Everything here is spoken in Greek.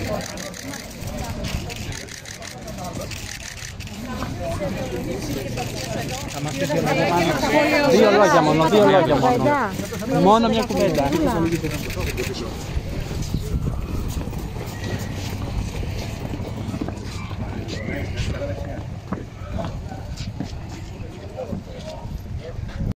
Δύο λόγια μόνο, δύο λόγια μόνο. Μόνο μια κουβέντα.